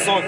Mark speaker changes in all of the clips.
Speaker 1: Высок.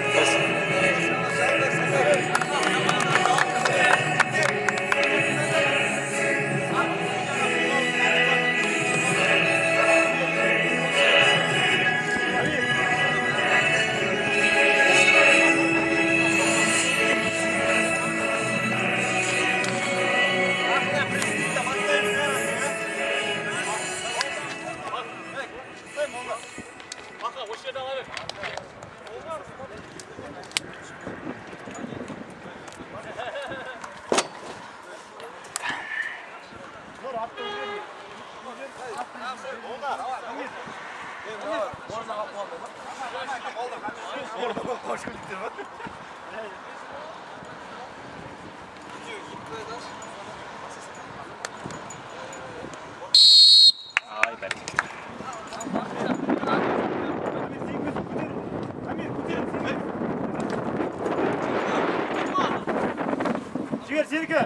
Speaker 2: Жігер, сенікі!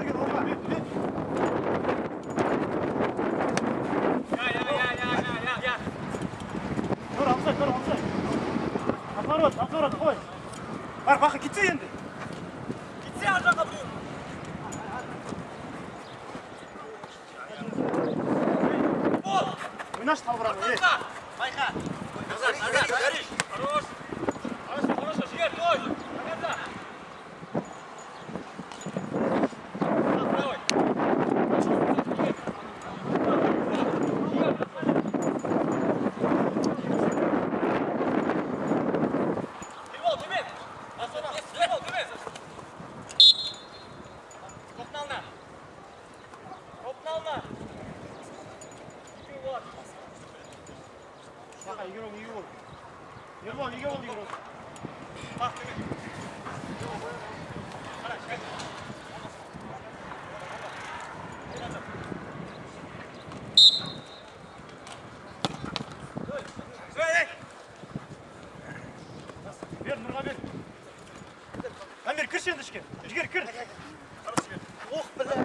Speaker 2: Тұр, алсай, тұр, алсай. Атқарот, қой. Бар, бақы, кетсе енді. Кетсе, ар жаққа біреу. Ойнаш талбырағы, ей. Байқа. Гориш. Хорош. Хорошо, Жігер, той. Нагадza. Амир, кір сен ішке. Жігер, кір. Ох, бля.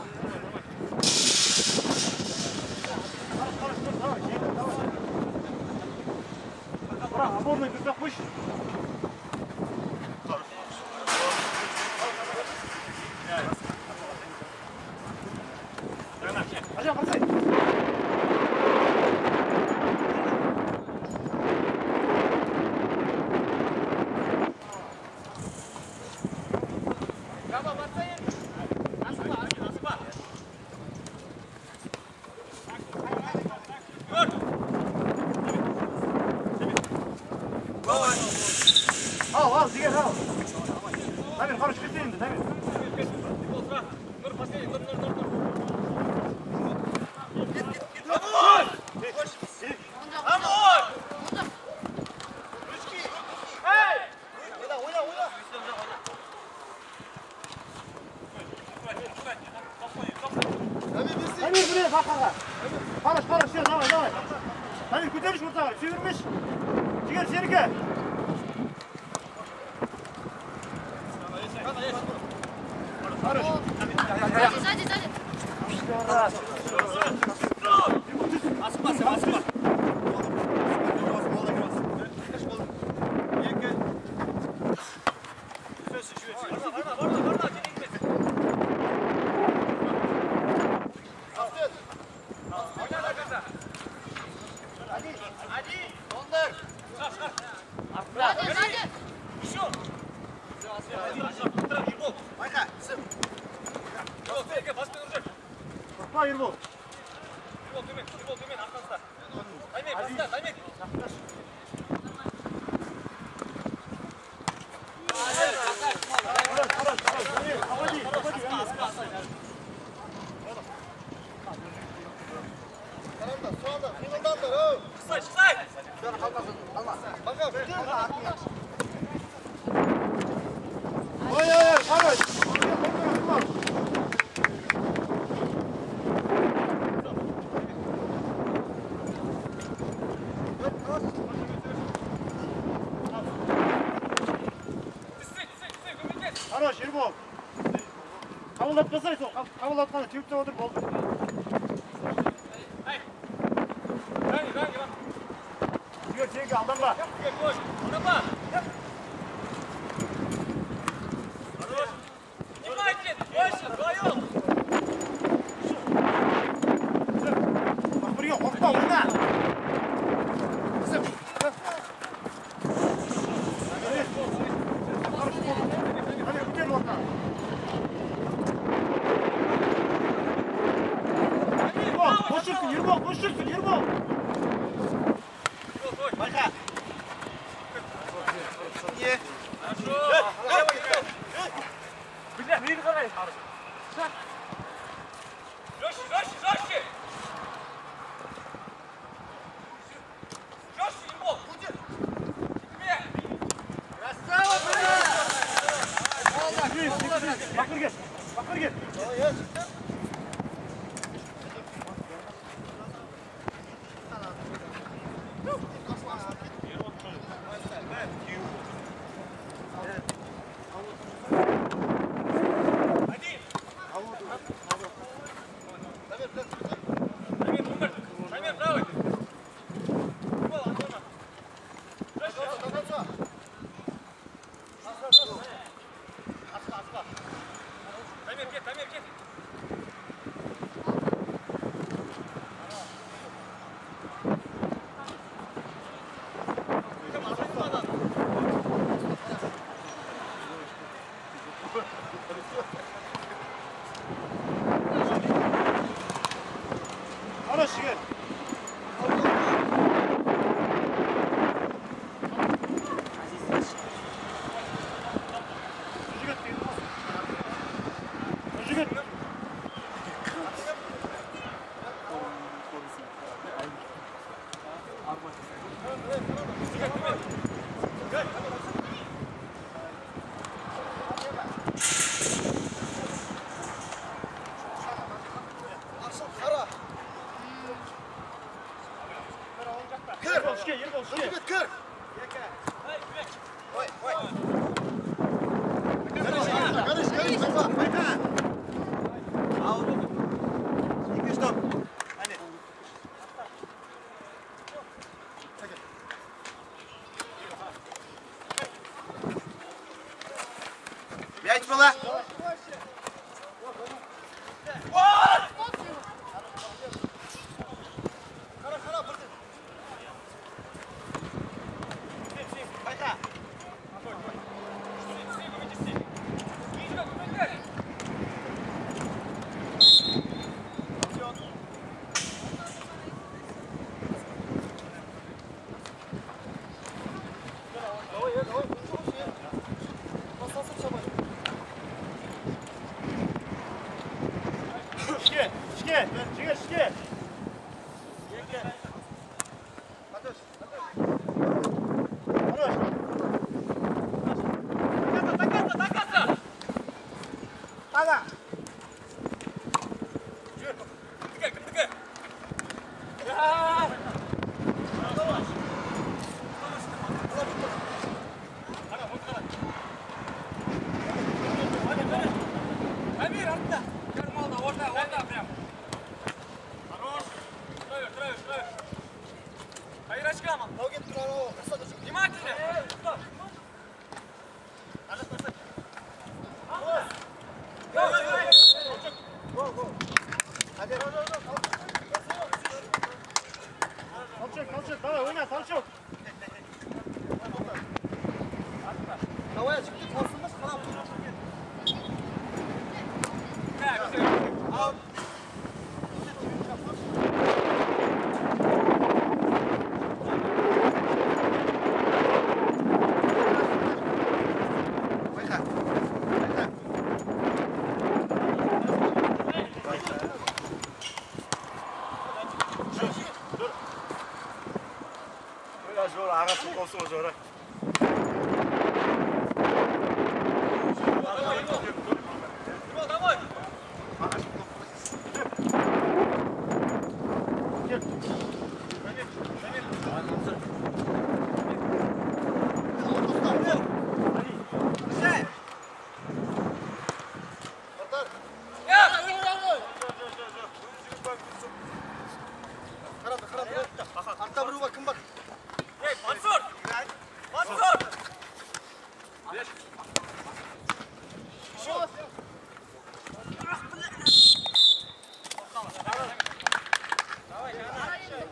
Speaker 2: Бра, опорный кірсақ қойшы. Ажан, қарсай. Al, Жігер, al. Дамир, хорош кетсе енді, Дамир. Нұр, последний, нұр. Амор! Амор! Ручки! Эй! Ойна! Дамир, біле, бақаға. Хорош, сен, давай. Дамир, көтеріш ортаға, сүйірмеш. Жігер, сенікі. Хорош. Сзади. Раз. Асыпа. Ербол. Төмен, артыңызда. Таймек. Хорош, Ербол. Қабылдатпасай сол, қабылдатқаны теуіп отыр болды. Жігер, сенікі алданба. Boş çıksın, Ербол, boş çıksın, Ербол. Байқа. Не. Бля, мені қарай. Жестче. Ербол. Красава, бля. Бақыр кет. Хорош, жігіт. Жігіт. Ербол, шке. Кір. Ой. Карыш, байқа. Ал. Иди, стоп. Әне. Мяч была. Шке. Жігіт, шке. Хорош. Доказа. Ага. Тікай. Амир, артта. Кармалда, орта прям. Хорош. Строишь. Айрачка, ман. Внимательно. Толчок, давай, ойна, толчок. Давай, жігіт, қалсынмаш, қана. Ал. Жора, ағасын қосуға жора. Давай! Артта біреу бар, кім бар? Ей, Мансур! Давай,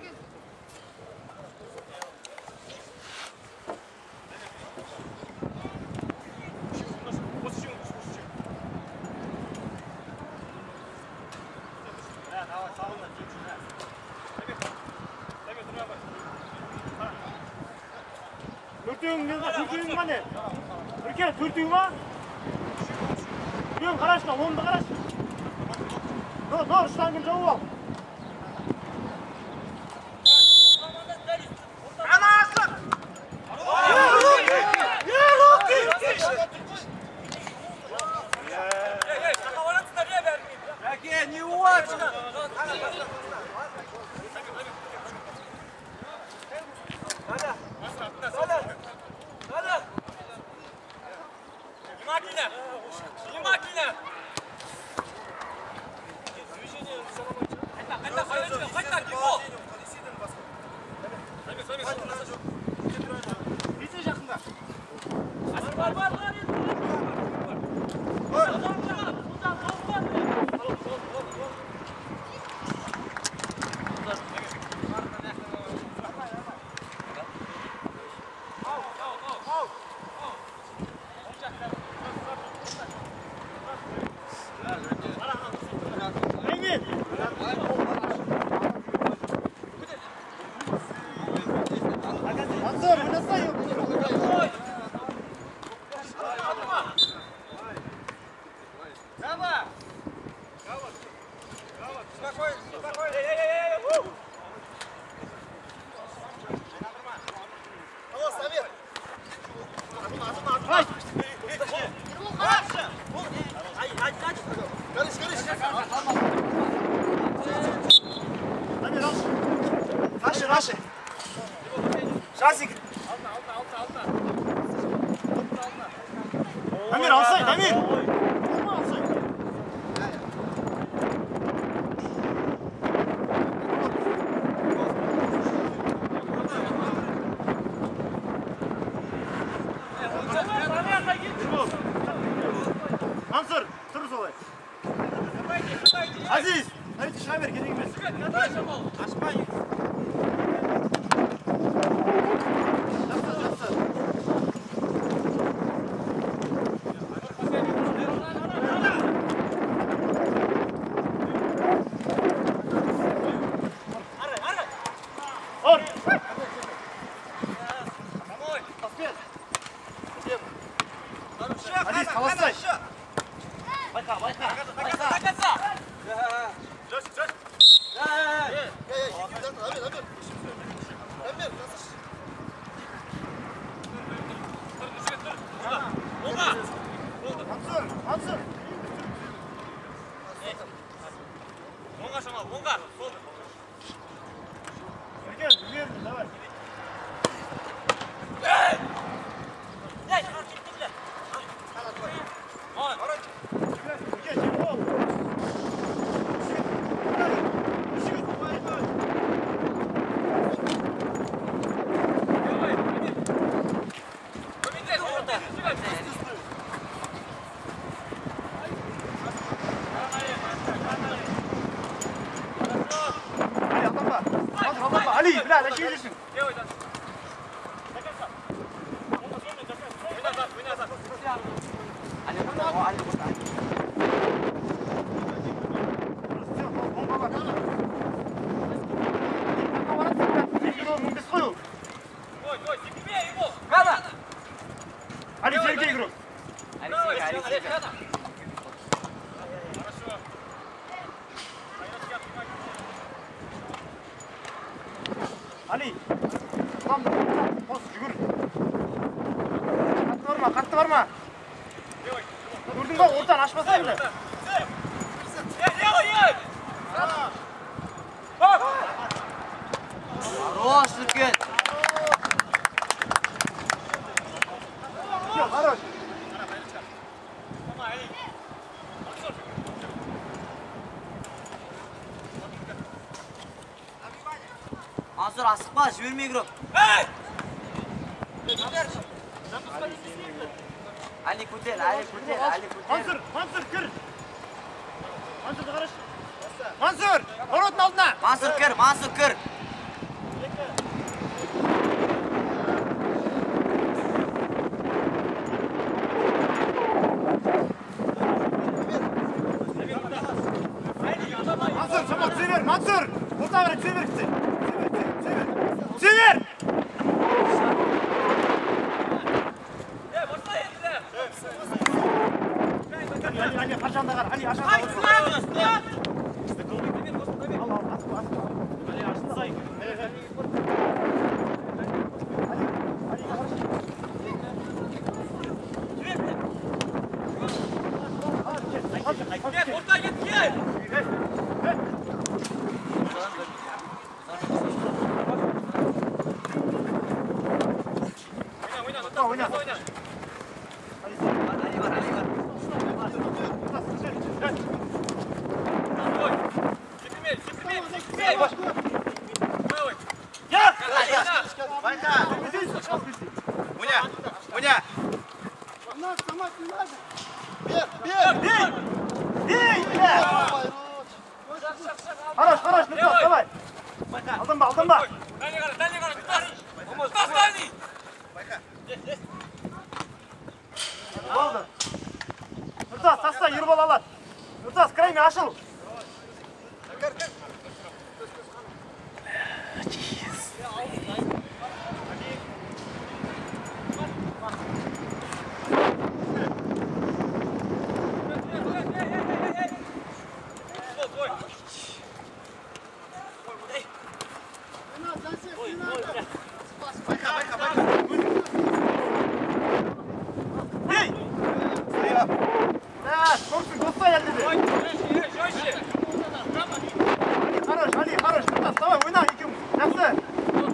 Speaker 2: Төртеуің ма не? Үркен, төртеуің ма? Үйің қарашы, оңды қарашы. Нор, штангын жауып ал.
Speaker 1: Не очень! Внимательно! Внимательно!
Speaker 2: Неше жақында? Раши. Шасик. Дамир, алсай, Дамир. Мансур, тұр солай. Азиз, айты шыға бер, керек емес. Ашпай. Азиз, қаластай. Байқа. Мансур.
Speaker 1: Монға.
Speaker 2: Үркен, үлерді, давай. Ali, бля, зачем идешь? Ali, Сергей игрок. Ali, tam bos жүгір. Қатты барма. Көрдің ба, ортан ашпаса енді.
Speaker 1: Хорош, Үркен!
Speaker 2: Хорош.
Speaker 1: Мансур, асықпа, жіберме игрок. Ali көтер.
Speaker 2: Мансур, кір. Мансурды қарашы. Мансур, воротың алдына.
Speaker 1: Мансур, кір.
Speaker 2: Мансур, шамал, север, Мансур. Орта бері, север. oyna.
Speaker 1: Ali var.
Speaker 2: Ya!
Speaker 3: Байка! Муня!
Speaker 2: Бей! Хорош, Нуртас, давай! Алдынба! Болды. Нуртас, таста, Ербол алады. Нуртас, крайме ашыл. Хорош, Нуртас, давай, ойна, екеуің. Жақсы.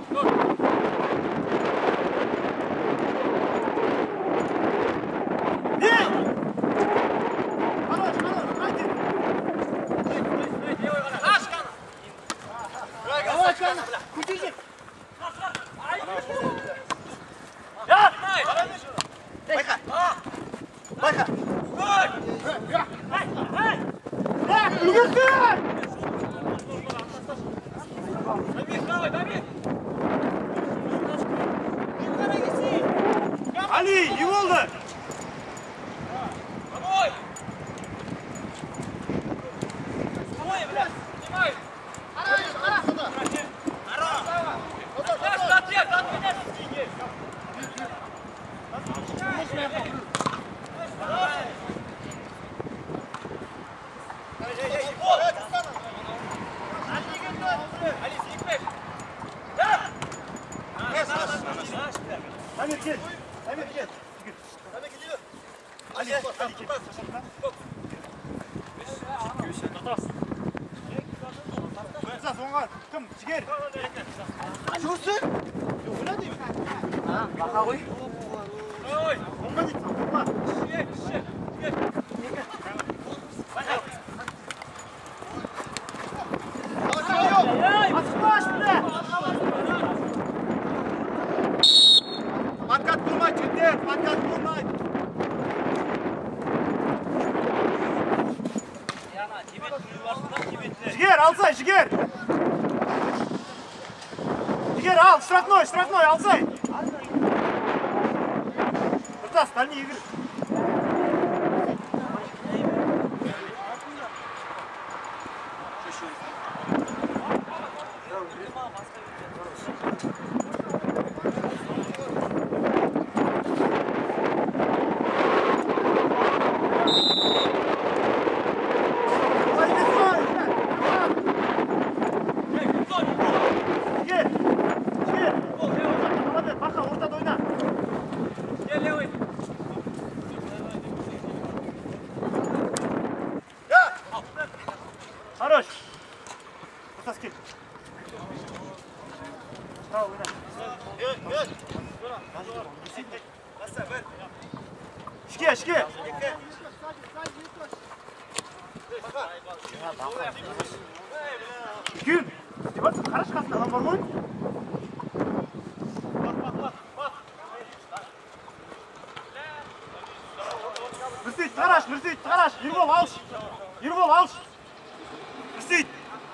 Speaker 2: Ali, iyi oldu. Amir gel. Ali gel. Soğan, kim? Жігер.
Speaker 3: Жүрсің? Ойна деймін.
Speaker 1: Бақа ғой.
Speaker 2: Olma git, olma.
Speaker 3: Подкат болмай, жігіттер, подкат болмай.
Speaker 2: Жігер, алсай, Жігер. Жігер, ал, штрафной, алсай. Нуртас, дальний игры. Хорош. Нуртас кел. Bravo, oyna. Şike. Gün. Bak, karış kalsın adam var mı? Mürsит, Taraş. Ербол, алш. Mürsит.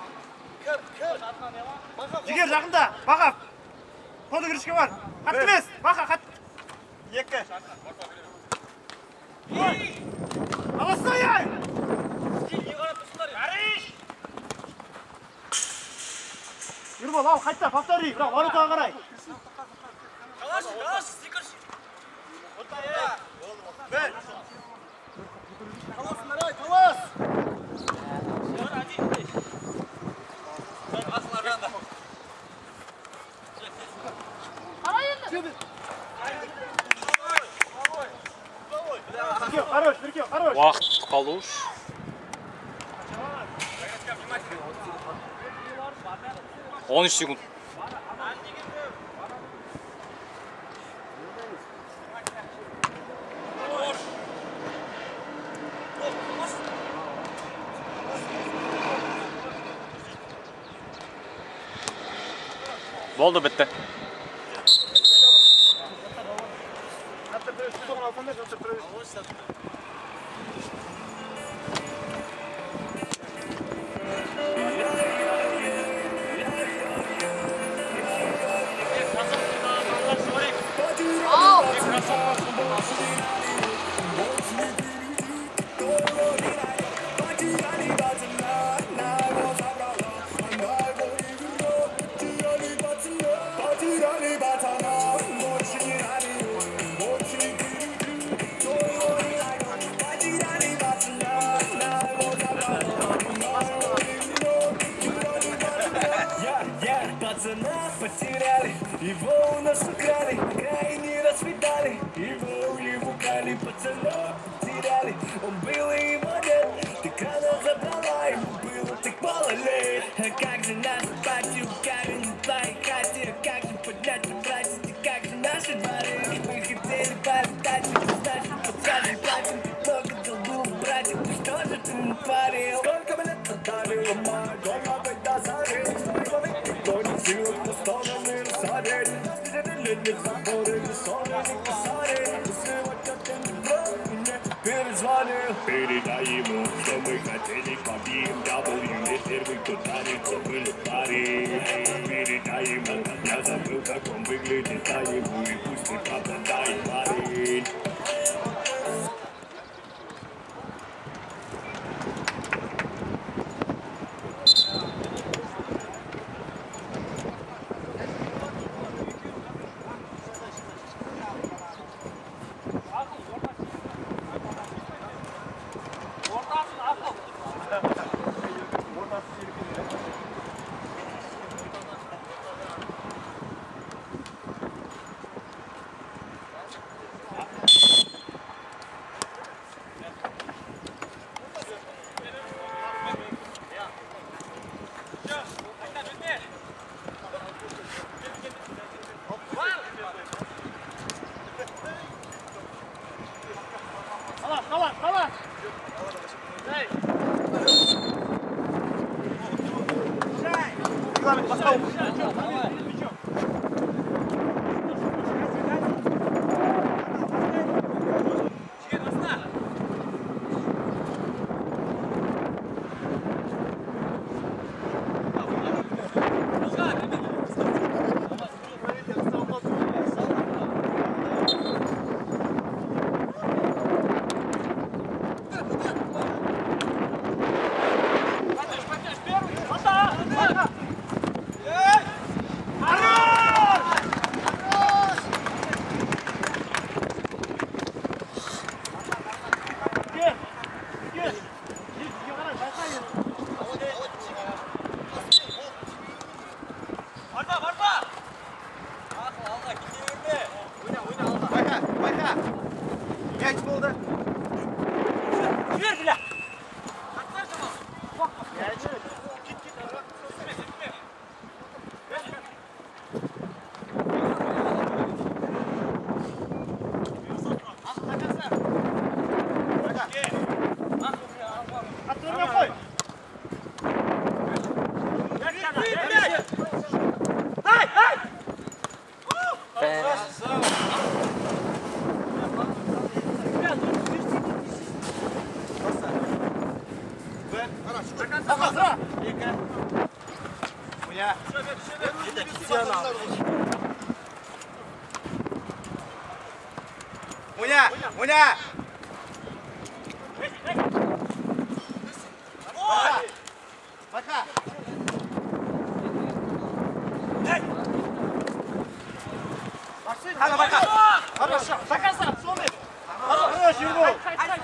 Speaker 2: Жігер жақында, Бақа. Қолды кірішке бар. Қатты емес, Бақа, қатты.
Speaker 3: Екі.
Speaker 2: Аласай, ай! Ербол, ал, қайтта, повтори, бірақ воротаға қарай.
Speaker 3: Талас!
Speaker 2: Хорош.
Speaker 4: Уақыт қалуш. Он үш секунд. Bo'ldi bitti.
Speaker 5: Потеряли, его у нас украли, крайне расцветали, его украли, пацана потеряли, он был и его нет, так она забрала, ему было так мало лет. А как же наша пати, камень в твоей хате, как же поднять и бросить, и как же наши дворы, мы хотели полетать, с нашим пацаном платим, много долгов, братьев, что же ты натворил? Сколько мы лет отдали, ломаю, головой дозарил, силы по сторонам рассадить, не заборы, не ссоры, не касали. Сегодня ты не брал, мне перезвонил. Передай ему, что мы хотели победим. W, первый, кто танится, был парень. Передай ему, я забыл, как он выглядит, а ему и пусть не попадает парень.
Speaker 3: Муня! Пока! Хана, пока! Хорошо! Пока сам, смотри! Хорош, Ербол!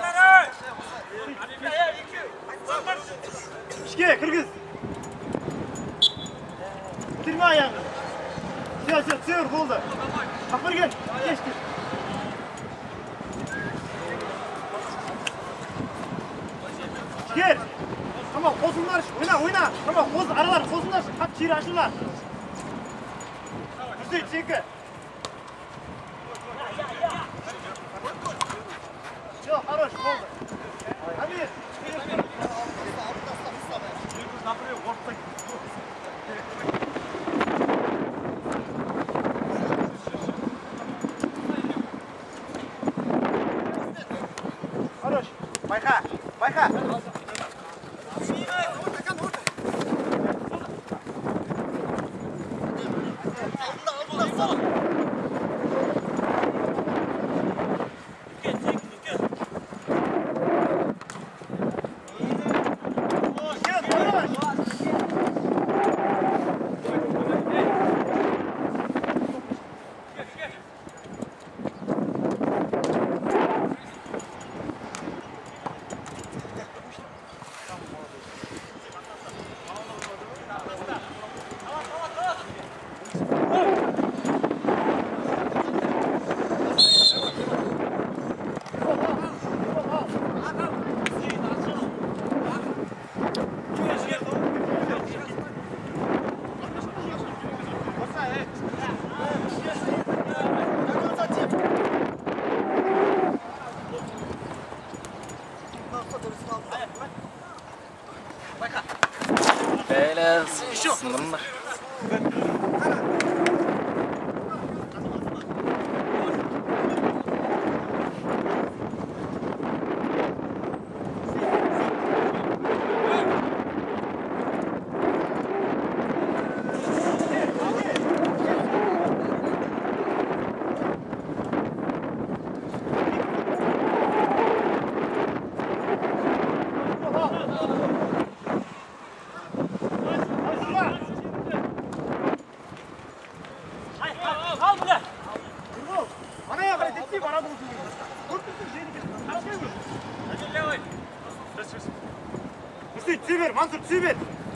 Speaker 3: Ішке, кіргіз! Тірме аяғын! Все, цевір болды! Қапырген! Кешті! Gel. Tamam, kozunlar. Oyna. Tamam, koz aralar, kozunlar. Hadi çiğri açırlar. Hüseyin, çekil. Yok, хорош, oldu. Hadi.
Speaker 4: Böyle sınırım var.
Speaker 3: Süper, Mansur süper.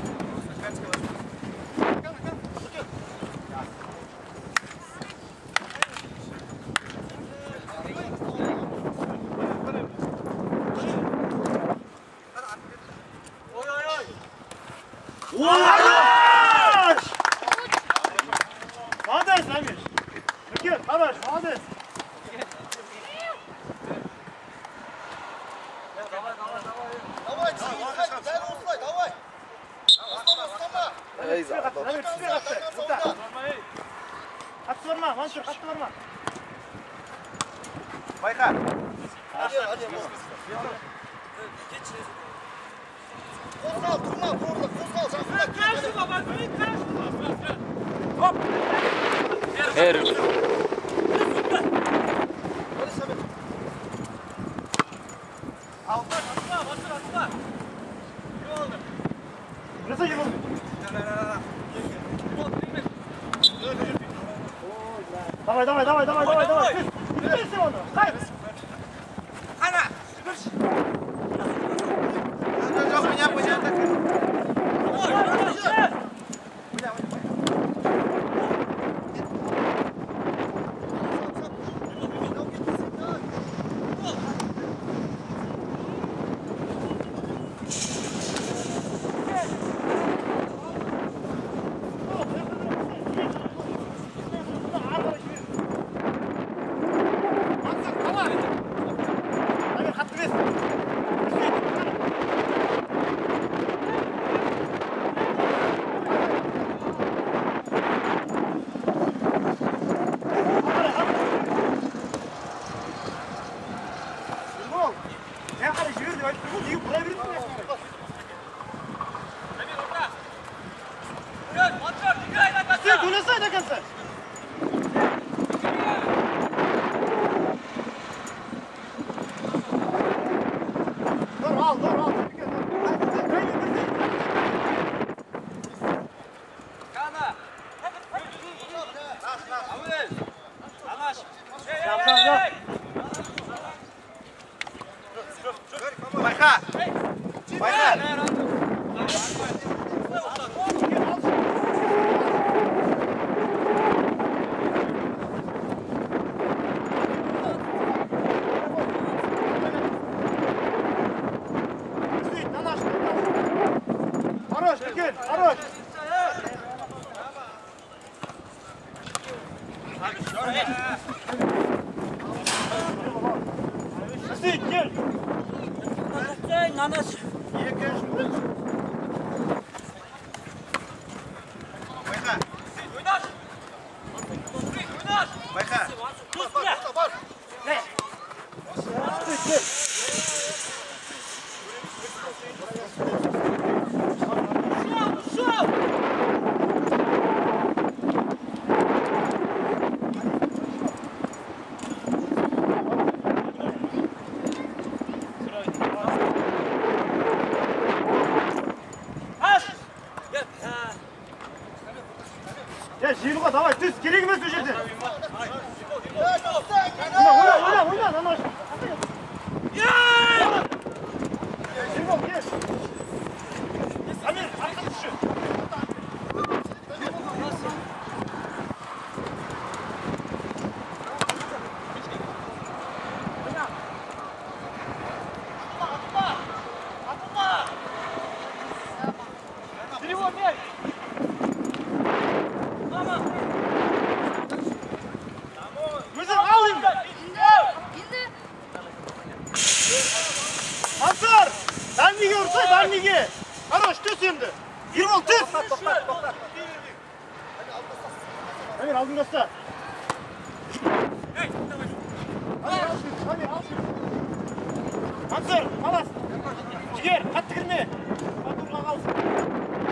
Speaker 3: Молодец, Амир. Никит, хорош, молодец. Қатты барма, Мансур, қатты барма. Байқа. Қозғал, тұрма, қозғал, Давай. Иди его. Хайп. Хана. Меня будет так. Ya жиынға давай түс, керек емес о жерде. Ойна, намаш. Амир, арқа түші. Дальниге! Хорош, түс енді! Ербол, түс! Амир, алдыңда ұста. Амир, ал шыр. Мансұр, қалас. Жігер, қатты кірме. Батырға қалсын.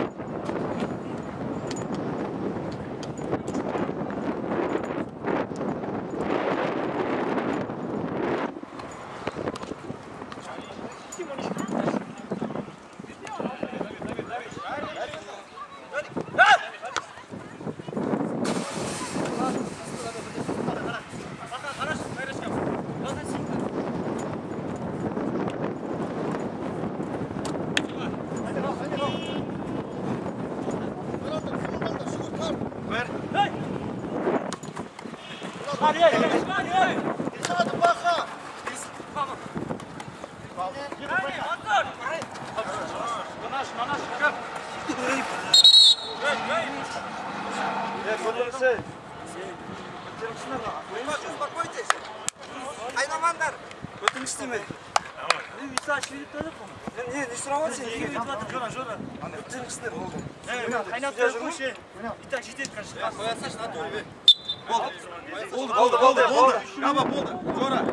Speaker 2: Болды. Жаба болды. Жора.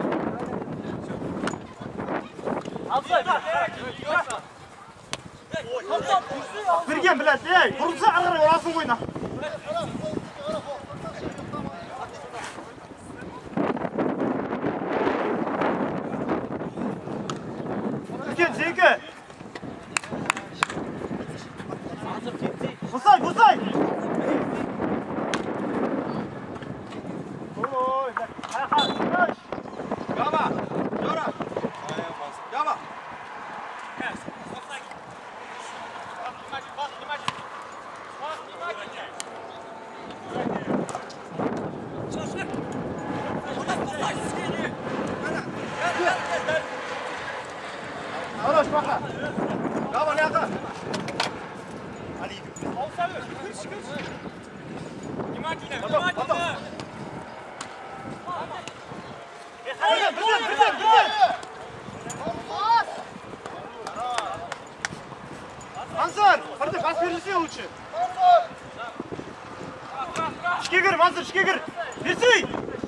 Speaker 3: Берген, блядь, ей! Бұрылса ары орасың қойна. Берген, зекі! Бұсай! Ой, қайқа!
Speaker 2: Жаба. Жора. Жаба.
Speaker 3: Хорош, пока.
Speaker 2: Жаба, ляха.
Speaker 3: Мансур, бірді бас берілсе лучше. Ішке кір, Мансур, ішке кір. Берсей!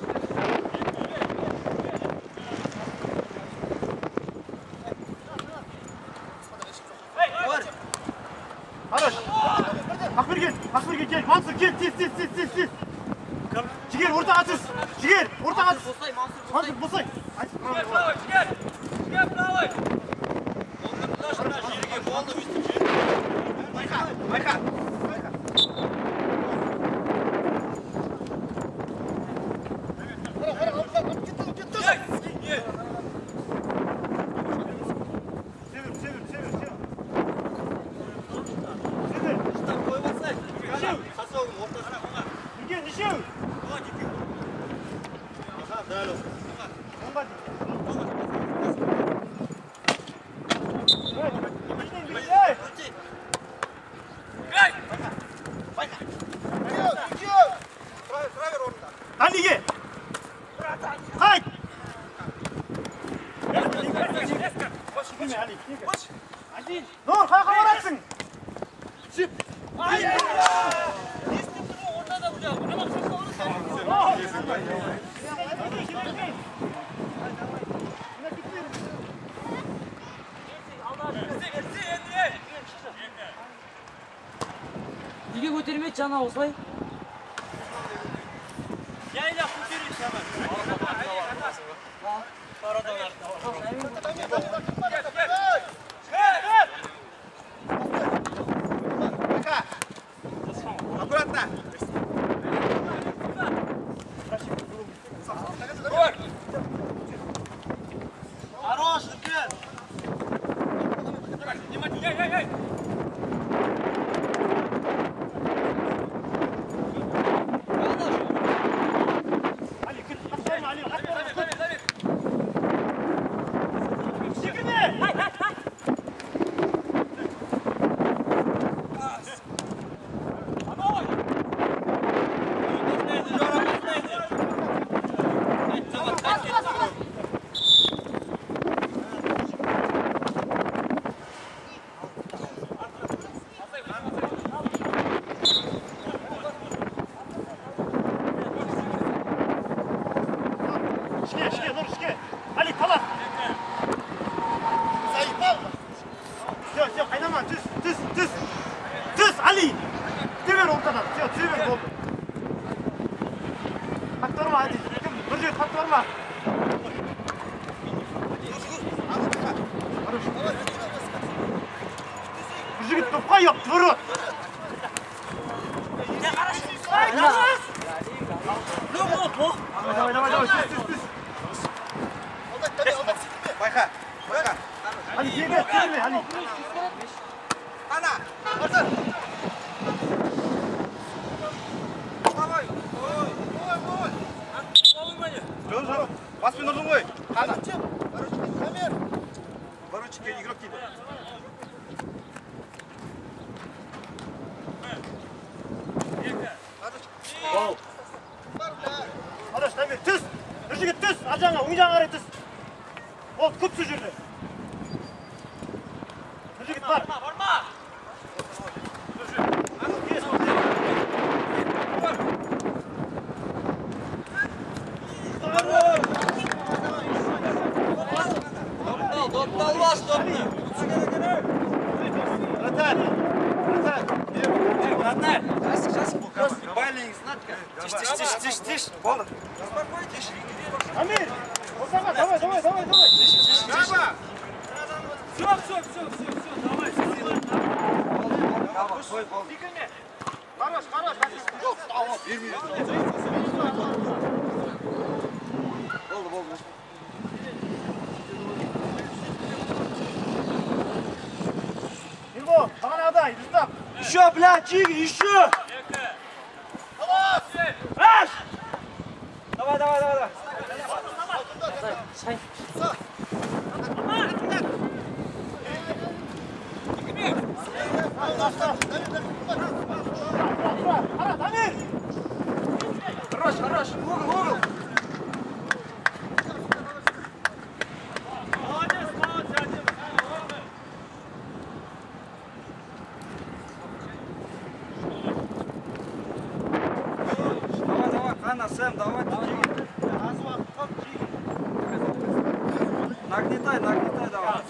Speaker 3: Хорош. Ақберген, кел. Мансур, кел, тез. Жігер, ортаға түс. Жігер, ортаға түс. Мансур, босай.
Speaker 2: Жігер, правой. Майка.
Speaker 3: Aliye! Haydi! Dur, kalka vararsın! Çıp! Haydi!
Speaker 1: Неге көтермейді жаңа осылай?
Speaker 2: Аккуратно.
Speaker 3: Hadi durma hadi. Bir cüyt hadi durma. Bir cüyt topka yok. Durun. Давай. Тис.
Speaker 2: Байқа.
Speaker 3: Hadi gel. Hadi.
Speaker 2: Ана. Орта. Жол. Баспен ұрдың ғой. Қана. Поручикке игрок дейді.
Speaker 3: Гол. Adaş tabii tüs. Bir jigit tüs. Arjanga, oң жағына қарай tüs. Ол көп су жүрді. Bir jigit бар.
Speaker 2: Тише. Болды.
Speaker 3: Амир, осаға, давай.
Speaker 2: Браво!
Speaker 3: Илго, бағанадай, ұстап.
Speaker 2: Еще, блядь, Чиги, еще! Давай.
Speaker 1: Сай.
Speaker 3: Амир!
Speaker 2: Хорош, угол. Давай, Хана, Сэм, давай, Чиги. Нагнетай, давай.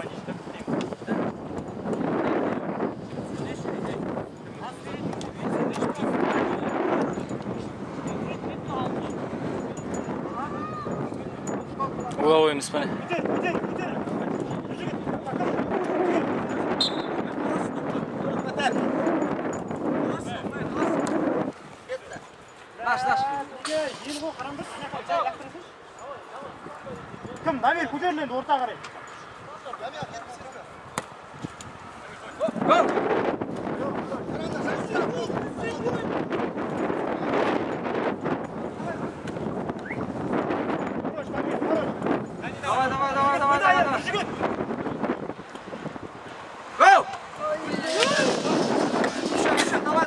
Speaker 1: Угловой емес пе?
Speaker 3: Бітер. Bir jigit,
Speaker 2: Наш.
Speaker 3: Илго, қараңдар. Кім, Намир, көтеріл енді орта қарай.
Speaker 2: Давай.
Speaker 3: Bir jigit.
Speaker 2: Гол! Еще, давай.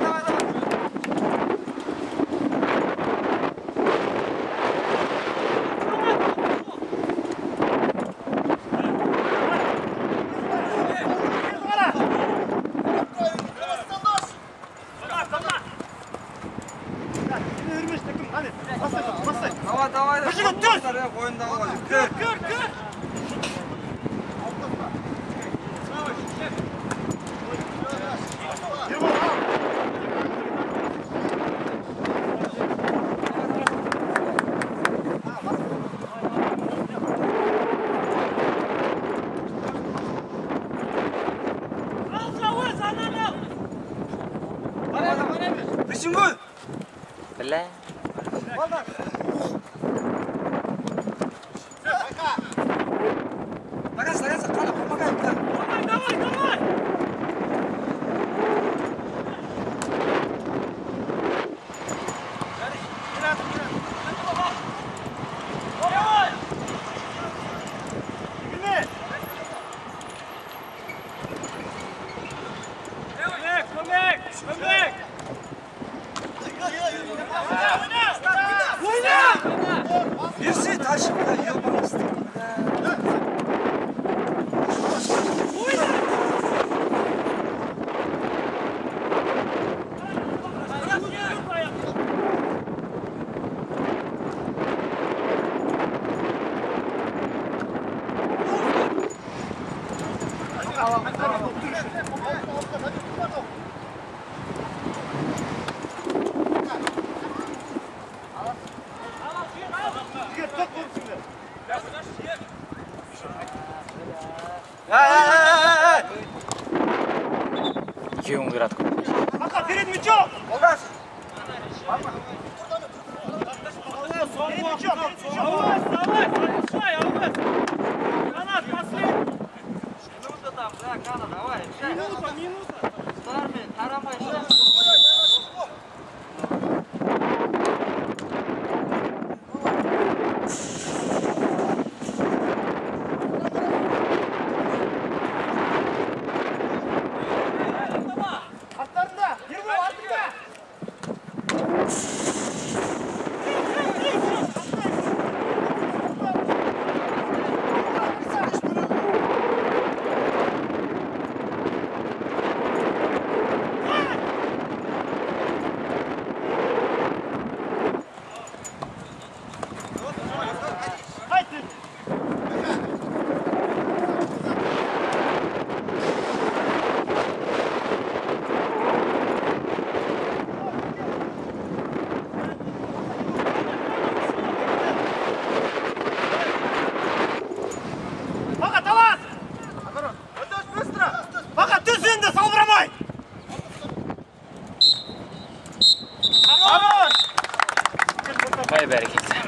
Speaker 2: Давай.
Speaker 3: Bir jigit tüs.
Speaker 2: Oyundan olacak. Kır.
Speaker 3: Илго, al.
Speaker 2: Присингуй!
Speaker 1: Бля.
Speaker 2: Нагайся, Қана, помогай.
Speaker 3: Давай. Билет. Көмек.
Speaker 2: Берси, тащи, ебаный. çok.
Speaker 3: Olmaz.
Speaker 2: Atlarında. Yürü altında. Haydi. Fakat avaz. Fakat düz indi saldıramay.
Speaker 1: Vay bereketsin.